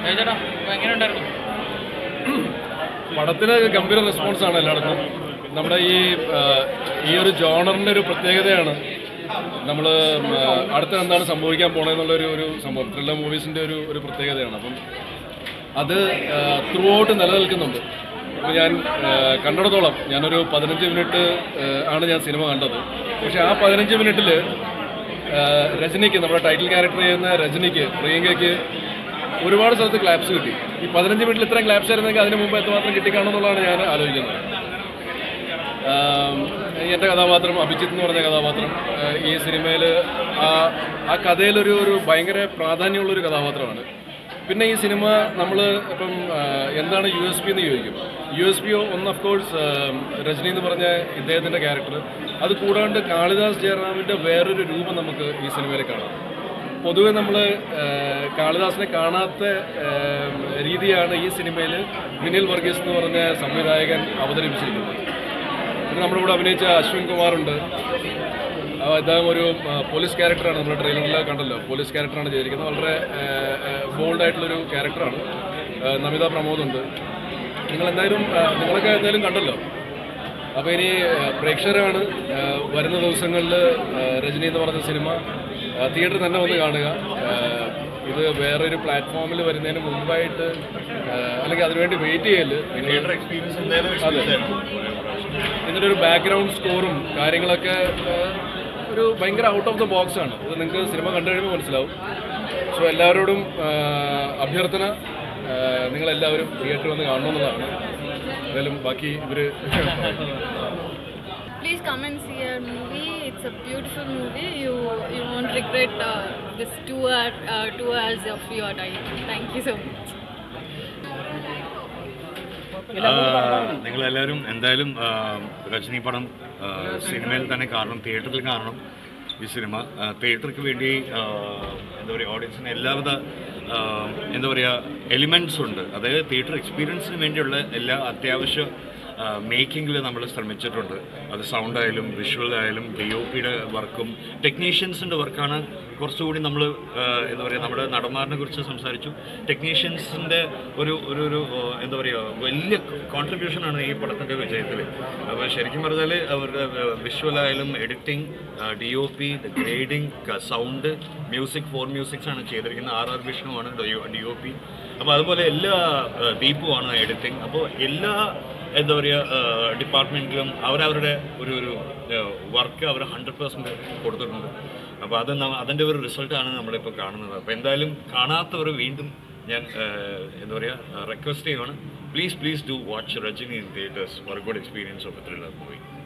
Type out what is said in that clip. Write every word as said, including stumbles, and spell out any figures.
പടത്തിന് ഗംഭീര റെസ്പോൺസാണ് എല്ലായിടത്തും. നമ്മുടെ ഈ ഈ ഒരു ജോണറിൻ്റെ ഒരു പ്രത്യേകതയാണ് നമ്മൾ അടുത്ത എന്താണ് സംഭവിക്കാൻ പോകണമെന്നുള്ളൊരു ഒരു സംഭവം. ത്രില്ലർ മൂവീസിൻ്റെ ഒരു ഒരു പ്രത്യേകതയാണ്. അപ്പം അത് ത്രൂ ഔട്ട് നിലനിൽക്കുന്നുണ്ട്. അപ്പോൾ ഞാൻ കണ്ടിടത്തോളം ഞാനൊരു പതിനഞ്ച് മിനിറ്റ് ആണ് ഞാൻ സിനിമ കണ്ടത്. പക്ഷേ ആ പതിനഞ്ച് മിനിറ്റിൽ രജനിക്ക്, നമ്മുടെ ടൈറ്റിൽ ക്യാരക്ടർ ചെയ്യുന്ന രജനിക്ക്, പ്രിയങ്കയ്ക്ക് ഒരുപാട് സ്ഥലത്ത് ക്ലാപ്സ് കിട്ടി. ഈ പതിനഞ്ച് മിനിറ്റിൽ ഇത്രയും ക്ലാപ്സ് ആയിരുന്നെങ്കിൽ അതിന് മുമ്പ് എത്രമാത്രം കിട്ടിക്കാണെന്നുള്ളതാണ് ഞാൻ ആലോചിക്കുന്നത്. എൻ്റെ കഥാപാത്രം അഭിജിത്ത് എന്ന് പറഞ്ഞ കഥാപാത്രം ഈ സിനിമയിൽ ആ ആ കഥയിലൊരു ഒരു ഭയങ്കര പ്രാധാന്യമുള്ളൊരു കഥാപാത്രമാണ്. പിന്നെ ഈ സിനിമ നമ്മൾ ഇപ്പം എന്താണ് യു എസ് പി എന്ന് ചോദിക്കും. യു എസ് പി ഒന്ന് ഓഫ് കോഴ്സ് രജനി എന്ന് പറഞ്ഞ ഇദ്ദേഹത്തിൻ്റെ ക്യാരക്ടർ. അത് കൂടാണ്ട് കാളിദാസ് ജയറാമിൻ്റെ വേറൊരു രൂപം നമുക്ക് ഈ സിനിമയിൽ കാണാം. പൊതുവെ നമ്മൾ കാളിദാസിനെ കാണാത്ത രീതിയാണ് ഈ സിനിമയിൽ വിനിൽ വർഗീസ് എന്ന് പറഞ്ഞ സംവിധായകൻ അവതരിപ്പിച്ചിരിക്കുന്നത്. പിന്നെ നമ്മുടെ കൂടെ അഭിനയിച്ച അശ്വിൻ കുമാറുണ്ട്. അദ്ദേഹം ഒരു പോലീസ് ക്യാരക്ടറാണ്. നമ്മുടെ ട്രെയിലറിൽ കണ്ടല്ലോ, പോലീസ് ക്യാരക്ടറാണ് ചെയ്തിരിക്കുന്നത്. വളരെ ബോൾഡായിട്ടുള്ളൊരു ക്യാരക്ടറാണ്. നമിത പ്രമോദ് ഉണ്ട്. നിങ്ങളെന്തായാലും നിങ്ങളൊക്കെ എന്തായാലും കണ്ടല്ലോ. അപ്പോൾ ഇനി പ്രേക്ഷകരാണ് വരുന്ന ദിവസങ്ങളിൽ രജനി എന്ന് പറഞ്ഞ സിനിമ തിയേറ്ററിൽ തന്നെ വന്ന് കാണുക. ഇത് വേറൊരു പ്ലാറ്റ്ഫോമിൽ വരുന്നതിന് മുമ്പായിട്ട് അല്ലെങ്കിൽ അതിനുവേണ്ടി വെയിറ്റ് ചെയ്യല്. തിയേറ്റർ എക്സ്പീരിയൻസ് അതെ, ഇതിൻ്റെ ഒരു ബാക്ക്ഗ്രൗണ്ട് സ്കോറും കാര്യങ്ങളൊക്കെ ഒരു ഭയങ്കര ഔട്ട് ഓഫ് ദ ബോക്സ് ആണ്. ഇത് നിങ്ങൾക്ക് സിനിമ കണ്ടു കഴിയുമ്പോൾ മനസ്സിലാവും. സോ എല്ലാവരോടും അഭ്യർത്ഥന, നിങ്ങളെല്ലാവരും തിയേറ്ററിൽ വന്ന് കാണണമെന്നുള്ളതാണ്. എന്തായാലും ബാക്കി ഇവർ Please come and see our movie. It's a beautiful movie. You you won't regret uh, this two hour uh, two hours of your time. Thank you so much. നിങ്ങളെല്ലാവരും എന്തായാലും രജനി പടം സിനിമയിൽ തന്നെ കാണണം, തിയേറ്ററിൽ കാണണം. ഈ സിനിമ തിയേറ്റർക്ക് വേണ്ടി എന്താ പറയുക, ഓഡിയൻസിന് എല്ലാവിധ എന്താ പറയുക എലിമെൻറ്റ്സ് ഉണ്ട്. അതായത് തിയേറ്റർ എക്സ്പീരിയൻസിന് വേണ്ടിയുള്ള എല്ലാ അത്യാവശ്യ മേക്കിങ്ങിൽ നമ്മൾ ശ്രമിച്ചിട്ടുണ്ട്. അത് സൗണ്ട് ആയാലും വിഷ്വൽ ആയാലും ഡി ഒ പിയുടെ വർക്കും ടെക്നീഷ്യൻസിൻ്റെ വർക്കാണ് കുറച്ചുകൂടി നമ്മൾ എന്താ പറയുക, നമ്മുടെ നടന്മാരിനെ കുറിച്ച് സംസാരിച്ചു. ടെക്നീഷ്യൻസിൻ്റെ ഒരു ഒരു ഒരു എന്താ പറയുക വലിയ കോൺട്രിബ്യൂഷനാണ് ഈ പടത്തിൻ്റെ വിജയത്തിൽ. അപ്പോൾ ശരിക്കും പറഞ്ഞാൽ അവരുടെ വിഷ്വലായാലും editing, D O P, grading, sound, music, four musics ആണ് ചെയ്തിരിക്കുന്നത്. ആർ ആർ വിഷ്ണുവാണ് ഡി ഒ പി. അപ്പോൾ അതുപോലെ എല്ലാ ദീപുമാണ് എഡിറ്റിംഗ്. അപ്പോൾ എല്ലാ എന്താ പറയുക ഡിപ്പാർട്ട്മെൻറ്റിലും അവരവരുടെ ഒരു ഒരു വർക്ക് അവർ ഹൺഡ്രഡ് പെർസെൻറ്റ് കൊടുത്തിട്ടുണ്ട്. അപ്പോൾ അത് അതിൻ്റെ ഒരു റിസൾട്ടാണ് നമ്മളിപ്പോൾ കാണുന്നത്. അപ്പോൾ എന്തായാലും കാണാത്തവർ വീണ്ടും ഞാൻ എന്താ പറയുക റിക്വസ്റ്റ് ചെയ്യുകയാണ്, please please do watch Rajni in theatres for a good experience of a thriller movie.